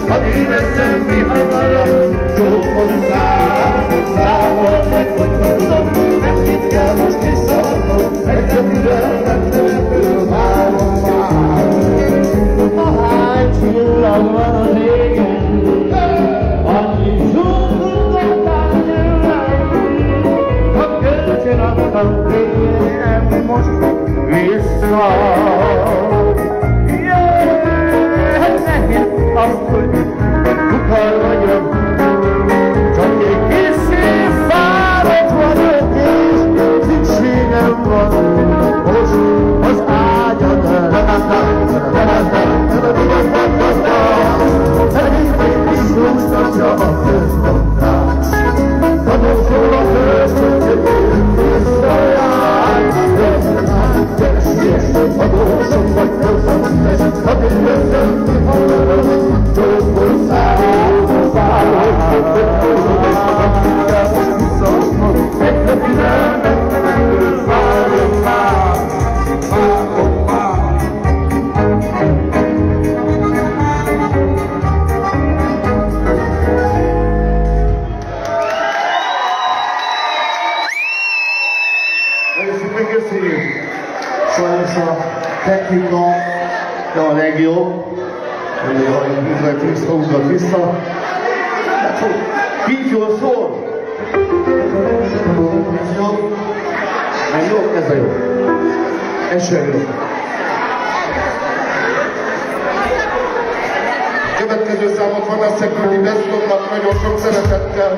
ha éreztem mi hamarabb, csókoltál, számol meg, hogy mondom, neked kell most visszaadnom, egyre türelmetlenül várom már. Ahány csillag van az égen, annyi zsúfoltál tőlem, ha kölcsön adtam téged, most vissza. Akkor bukar vagyok, csak egy kissé fáradt vagyok, és szükségem van most az ágyadra. Elég meg bizonyítja a közmondás, tanulszol a köztön, hogy én visszajár. Keresés, adósom vagy közöttes, ha én jöttem ki hamarabb, sajnos a technika nem a legjobb, hogy visszahúznak vissza. Így jól szól. Ez jó. Ez jó, ez a jó. Ez sem jó. Következő számot van a Security Desktopnak nagyon sok szeretettel.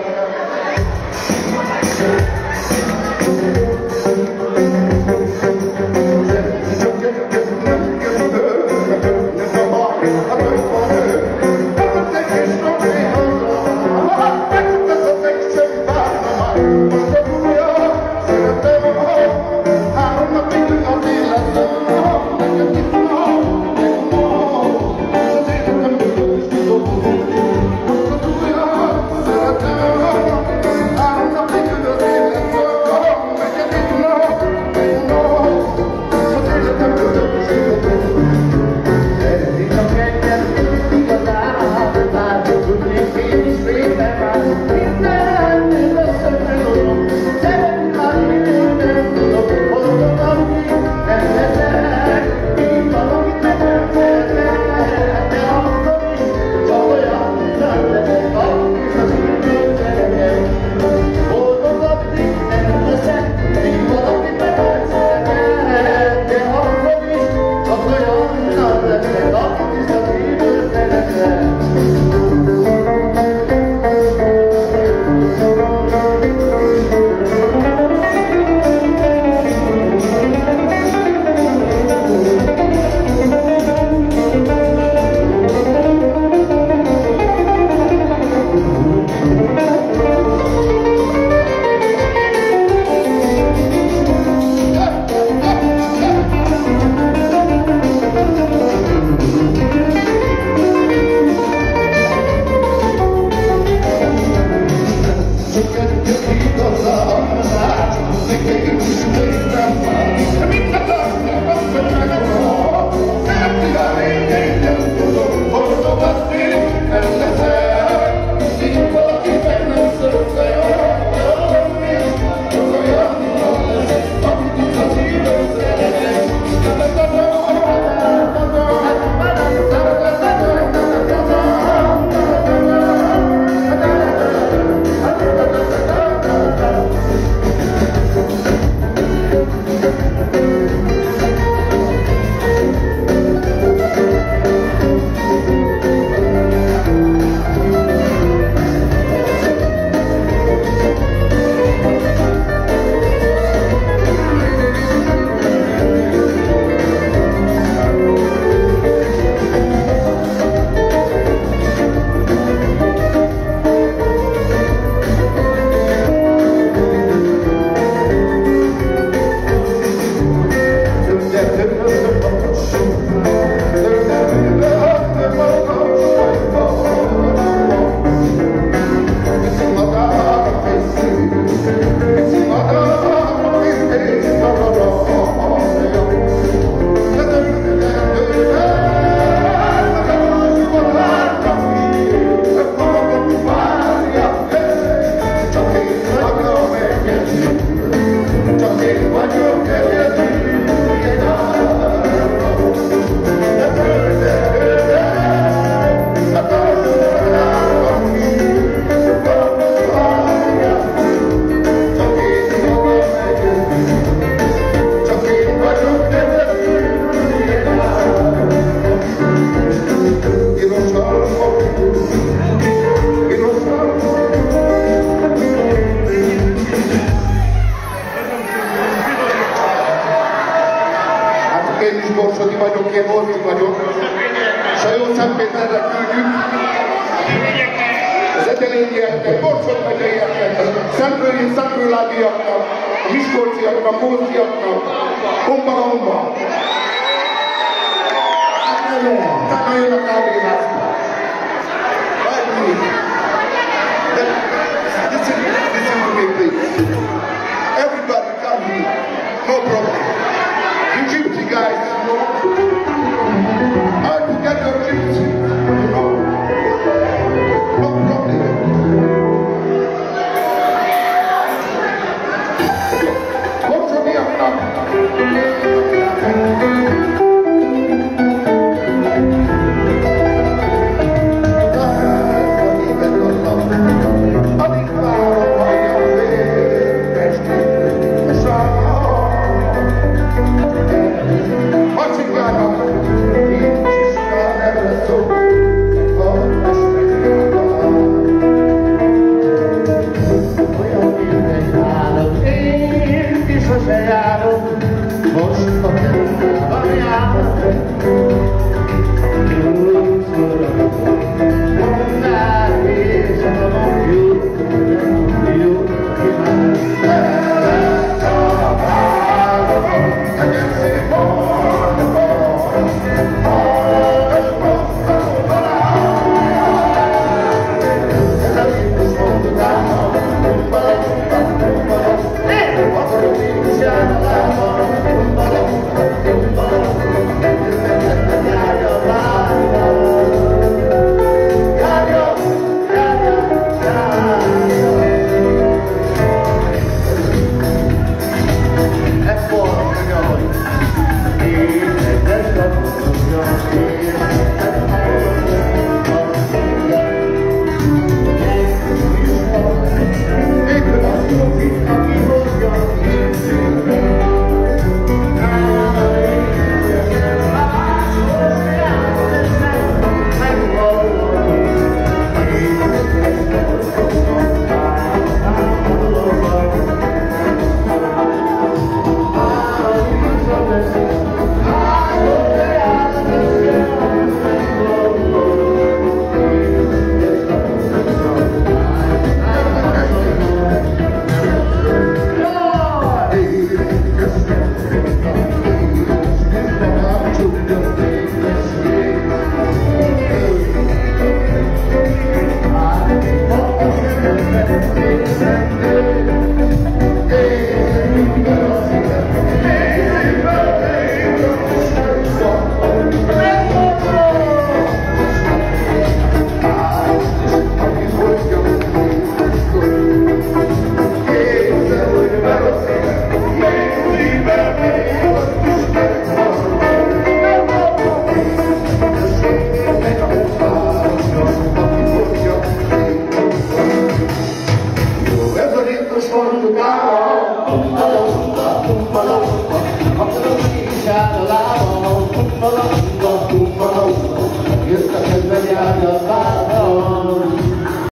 merre küldjük az egyenlényieknek, Borsod megyeieknek, Szentőlágiaknak, a miskolciaknak, góciaknak, homba-homba. Utána jön a kávéházba. Listen to me, please. Everybody come here. No problem. You gypsy guys, you know. How to get your gypsy, you know. No problem. Come to me now. Jöttek ez begyárja,